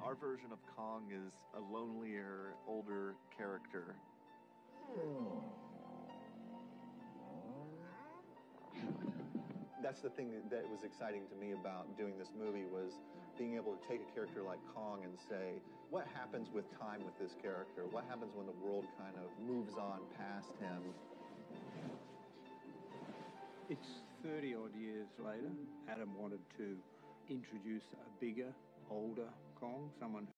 Our version of Kong is a lonelier, older character. That's the thing that was exciting to me about doing this movie, was being able to take a character like Kong and say, what happens with time with this character? What happens when the world kind of moves on past him? It's 30-odd years later. Adam wanted to introduce a bigger, older Kong, someone